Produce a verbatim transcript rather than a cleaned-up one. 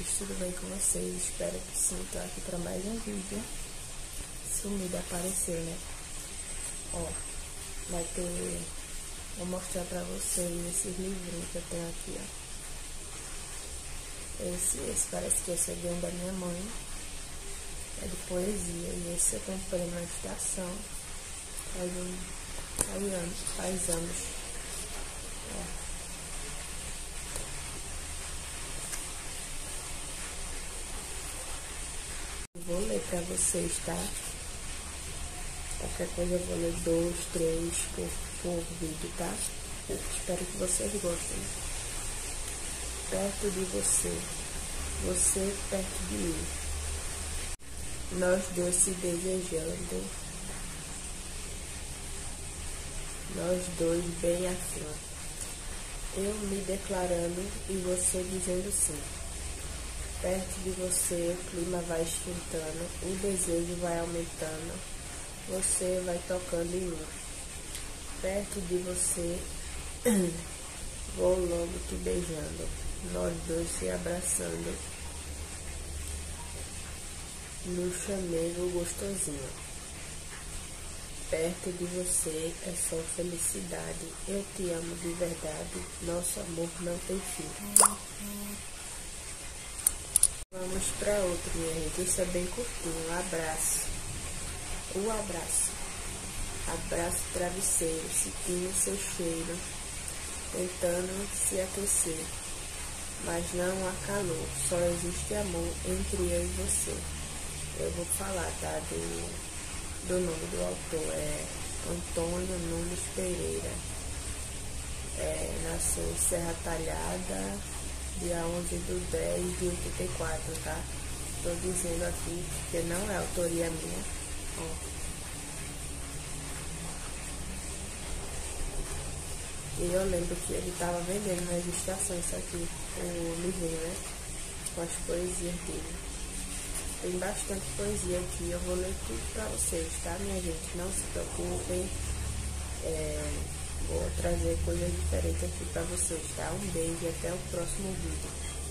amores, tudo bem com vocês? Espero que sim, tô aqui para mais um vídeo. Sumida apareceu, né? Ó, vai ter... Vou mostrar pra vocês esses livrinhos que eu tenho aqui, ó. Esse, esse parece que esse é ganho da minha mãe. É de poesia. E esse eu comprei na estação. Faz, um, faz anos. Faz anos. Ó. Vou ler pra vocês, tá? Qualquer coisa eu vou ler dois, três por, por vídeo, tá? Espero que vocês gostem. Perto de você, você perto de mim, nós dois se desejando, nós dois bem afim, eu me declarando e você dizendo sim. Perto de você, o clima vai esquentando, o desejo vai aumentando, você vai tocando em mim. Perto de você, vou logo te beijando, nós dois se abraçando, no chamego gostosinho. Perto de você é só felicidade, eu te amo de verdade, nosso amor não tem fim. Vamos para outro, minha gente. Isso é bem curtinho. Um abraço. O abraço. Abraço travesseiro, sentindo seu cheiro, tentando se aquecer. Mas não há calor, só existe amor entre eu e você. Eu vou falar, tá? Do, do nome do autor. É Antônio Nunes Pereira. É, nasceu em Serra Talhada, dia onze de dez de oitenta e quatro, tá? Tô dizendo aqui porque não é autoria minha. Ó. E eu lembro que ele tava vendendo nas estações isso aqui, o livrinho, né? Com as poesias dele. Tem bastante poesia aqui, eu vou ler tudo pra vocês, tá, minha gente? Não se preocupem. É... Vou trazer coisas diferentes aqui pra vocês, tá? Um beijo e até o próximo vídeo.